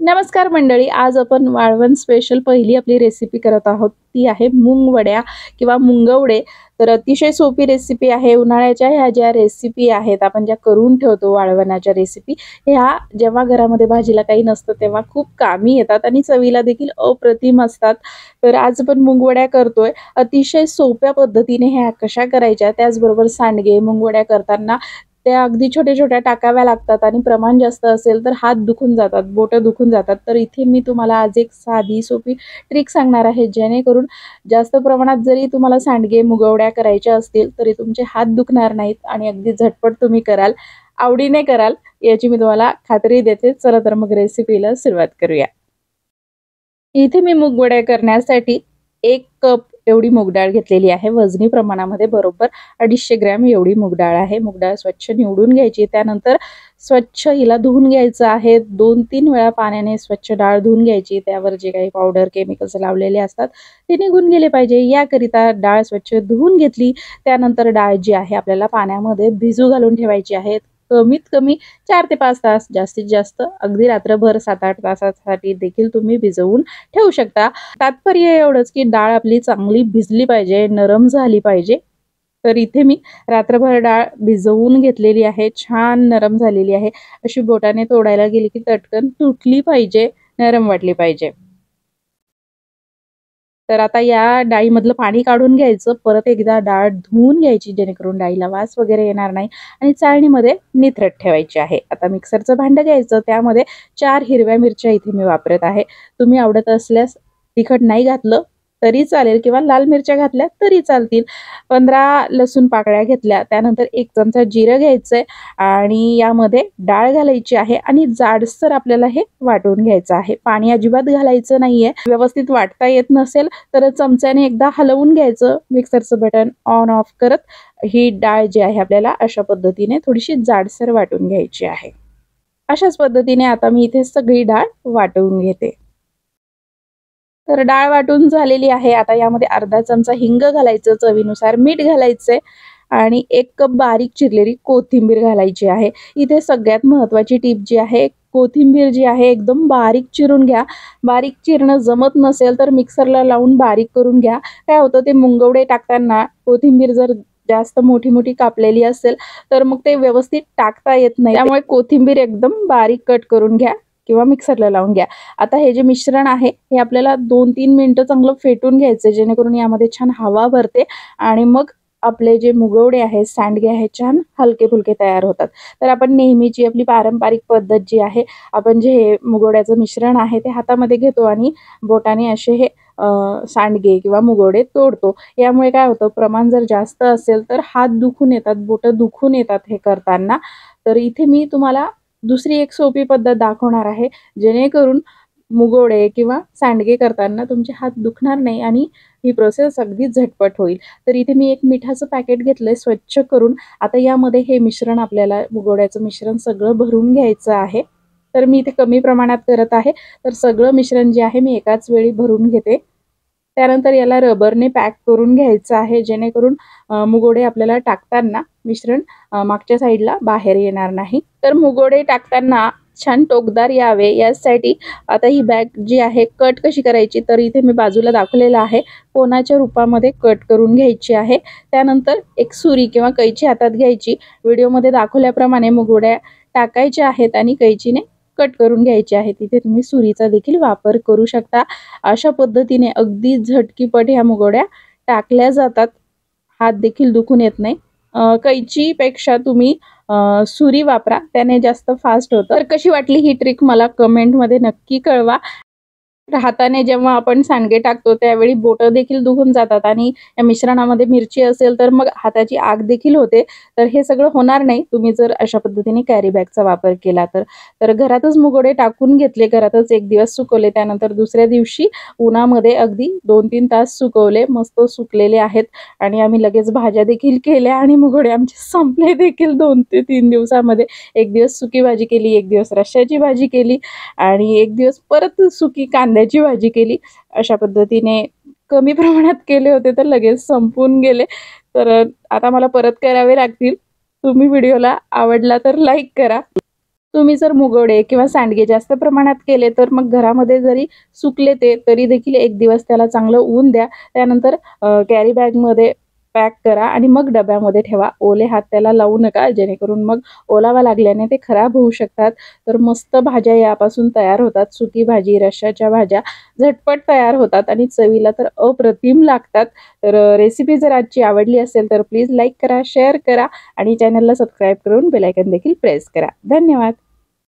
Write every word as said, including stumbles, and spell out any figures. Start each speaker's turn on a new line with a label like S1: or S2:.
S1: नमस्कार मंडळी, आज आपण वाळवण स्पेशल पहिली आपली रेसिपी करत आहोत। ती आहे मूग वड्या किंवा मुंगवडे। तर अतिशय सोपी रेसिपी आहे। उन्हाळ्याच्या ह्या ज्या रेसिपी आहेत आपण ज्या करून ठेवतो वाळवणाच्या रेसिपी, ह्या जेव्हा घरामध्ये भाजीला काही नसतं तेव्हा खूप कामी येतात आणि चवीला देखील अप्रतिम असतात। तर आज आपण मुंगवड्या करतोय। अतिशय सोप्या पद्धतीने ह्या कशा करायच्या, त्याचबरोबर सांडगे मुंगवड्या करताना त्या अगदी छोट्या-छोट्या टाकाव्या लागतात आणि प्रमाण जास्त असेल तर हात दुखून जातात, बोटं दुखून जातात। तर इथे मी तुम्हाला आज एक साधी सोपी ट्रिक सांगणार आहे, जेणेकरून जास्त प्रमाणात जरी तुम्हाला सांडगे मुगवड्या करायच्या असतील तरी तुमचे हात दुखणार नाहीत आणि अगदी झटपट तुम्ही कराल, आवडीने कराल, याची मी तुम्हाला खात्री देते। चला तर मग रेसिपीला सुरुवात करूया। इथे मी मुगवड्या करण्यासाठी एक कप एवढी मूग डाळ घेतलेली आहे। वजनी प्रमाणामध्ये बरोबर अडीचशे ग्रॅम एवढी मूग डाळ आहे। मूग डाळ स्वच्छ निवडून घ्यायची, त्यानंतर स्वच्छ हिला धुवून घ्यायचं आहे। दोन तीन वेळा पाण्याने स्वच्छ डाळ धुवून घ्यायची। त्यावर जे काही पावडर केमिकल्स लावलेले असतात ते निघून गेले पाहिजे, याकरिता डाळ स्वच्छ धुवून घेतली। त्यानंतर डाळ जी आहे आपल्याला पाण्यामध्ये भिजू घालून ठेवायची आहे। कमीत कमी चार ते पाच तास, जास्तीत जास्त अगदी रात्रभर सात आठ तासासाठी देखील तुम्ही भिजवून ठेवू शकता। तात्पर्य एवढंच की डाळ आपली चांगली भिजली पाहिजे, नरम झाली पाहिजे। तर इथे मी रात्रभर डाळ भिजवून घेतलेली आहे, छान नरम झालेली आहे। अशी बोटाने तोडायला गेली की चटकन तुटली पाहिजे, नरम वाटली पाहिजे। तर आता या डाळीमधलं पाणी काढून घ्यायचं, परत एकदा डाळ धुवून घ्यायची, जेणेकरून डाळीला वास वगैरे येणार नाही आणि चाळणीमध्ये निथरट ठेवायची आहे। आता मिक्सरचं भांडं घ्यायचं, त्यामध्ये चार हिरव्या मिरच्या इथे मी वापरत आहे। तुम्ही आवडत असल्यास तिखट नाही घातलं तरी चालेल किंवा लाल मिरच्या घातल्या तरी चालतील। पंधरा लसूण पाकळ्या घेतल्या, त्यानंतर एक चमचा जिरं घ्यायचंय आणि यामध्ये डाळ घालायची आहे आणि जाडसर आपल्याला हे वाटून घ्यायचं आहे। पाणी अजिबात घालायचं नाहीये। व्यवस्थित वाटता येत नसेल तर चमच्याने एकदा हलवून घ्यायचं, मिक्सरचं बटन ऑन ऑफ करत ही डाळ जी आहे आपल्याला अशा पद्धतीने थोडीशी जाडसर वाटून घ्यायची आहे। अशाच पद्धतीने आता मी इथे सगळी डाळ वाटून घेते। तर डाळ वाटून झालेली आहे। आता यामध्ये अर्धा चमचा हिंग घालायचं, चवीनुसार मीठ घालायचंय आणि एक कप बारीक चिरलेली कोथिंबीर घालायची आहे। इथे सगळ्यात महत्त्वाची टिप जी आहे, कोथिंबीर जी आहे एकदम बारीक चिरून घ्या। बारीक चिरणं जमत नसेल तर मिक्सरला लावून बारीक करून घ्या। काय होतं, ते मुंगवडे टाकताना कोथिंबीर जर जास्त मोठी मोठी कापलेली असेल तर मग ते व्यवस्थित टाकता येत नाही। त्यामुळे कोथिंबीर एकदम बारीक कट करून घ्या किंवा मिक्सरला लावून घ्या। आता हे जे मिश्रण आहे हे आपल्याला दोन तीन मिनिटं चांगलं फेटून घ्यायचं, जेणेकरून यामध्ये छान हवा भरते आणि मग आपले जे मुगवडे आहेत, सांडगे आहेत, छान हलके फुलके तयार होतात। तर आपण नेहमीची आपली पारंपरिक पद्धत जी आहे, आपण जे हे मुगवड्याचं मिश्रण आहे ते हातामध्ये घेतो आणि बोटाने असे हे सांडगे किंवा मुगवडे तोडतो। यामुळे काय होतं, प्रमाण जर जास्त असेल तर हात दुखून येतात, बोटं दुखून येतात हे करताना। तर इथे मी तुम्हाला दुसरी एक सोपी पद्धत दाखवणार आहे, जेणेकरून मुगवडे किंवा सांडगे करताना तुमचे हात दुखणार नाही आणि ही प्रोसेस अगदी झटपट होईल। तर इथे मी एक मिठाचं पॅकेट घेतलंय स्वच्छ करून। आता यामध्ये हे मिश्रण आपल्याला मुगवड्याचं मिश्रण सगळं भरून घ्यायचं आहे। तर मी इथे कमी प्रमाणात करत आहे, तर सगळं मिश्रण जे आहे मी एकाच वेळी भरून घेते। त्यानंतर याला रबरने पॅक करून घ्यायचं आहे, जेणेकरून मुगवडे आपल्याला टाकताना मिश्रण मागच्या साईडला बाहेर येणार नाही। तर मुगवडे टाकताना छान टोकदार यावे यासाठी आता ही बॅग जी आहे कट कशी करायची, तर इथे मी बाजूला दाखवलेलं आहे, कोणाच्या रूपामध्ये कट करून घ्यायची आहे। त्यानंतर एक सुरी किंवा कैची हातात घ्यायची, व्हिडिओमध्ये दाखवल्याप्रमाणे मुगवड्या टाकायच्या आहेत आणि कैचीने कट करून घ्यायचे आहे। तिथे तुम्ही सुरीचा देखील वापर करू शकता। अशा पद्धतीने अगदी झटकीपट ह्या मुगवड्या टाकल्या जातात, हात देखील दुखून येत नाही। कैचीपेक्षा तुम्ही सुरी वापरा, त्याने जास्त फास्ट होतं। तर कशी वाटली ही ट्रिक मला कमेंटमध्ये नक्की कळवा। हाताने जेव्हा आपण सांडगे टाकतो त्यावेळी बोटं देखील दुखून जातात आणि या मिश्रणामध्ये मिरची असेल तर मग हाताची आग देखील होते। तर हे सगळं होणार नाही तुम्ही जर अशा पद्धतीने कॅरी बॅगचा वापर केला तर। तर घरातच मुगवडे टाकून घेतले, घरातच एक दिवस सुकवले, त्यानंतर दुसऱ्या दिवशी उन्हामध्ये अगदी दोन तीन तास सुकवले, मस्त सुकलेले आहेत आणि आम्ही लगेच भाज्या देखील केल्या आणि मुगवडे आमचे संपले देखील दोन ते तीन दिवसामध्ये। एक दिवस सुकी भाजी केली, एक दिवस रश्श्याची भाजी केली आणि एक दिवस परत सुकी कांद्याची भाजी केली। अशा पद्धतीने कमी प्रमाणात केले होते तर लगेच संपून गेले। तर आता मला परत करावे लागतील। तुम्ही व्हिडिओला आवडला तर लाईक करा। तुम्ही जर मुगवडे किंवा सांडगे जास्त प्रमाणात केले तर मग घरामध्ये जरी सुकले ते तरी देखील एक दिवस त्याला चांगलं ऊन द्या. त्यानंतर कॅरी बॅगमध्ये पॅक करा आणि मग डब्यामध्ये ठेवा. ओले हात त्याला लावू नका, जेणेकरून मग ओलावा लागल्याने ते खराब होऊ शकतात. तर मस्त भाज्या यापासून तयार होतात. सुकी भाजी, रश्श्याच्या भाज्या झटपट तयार होतात आणि चवीला तर अप्रतिम लागतात. तर रेसिपी जर आजची आवडली असेल तर प्लीज लाईक करा, शेअर करा आणि चॅनलला सबस्क्राईब करून बेल आयकॉन देखील प्रेस करा. धन्यवाद.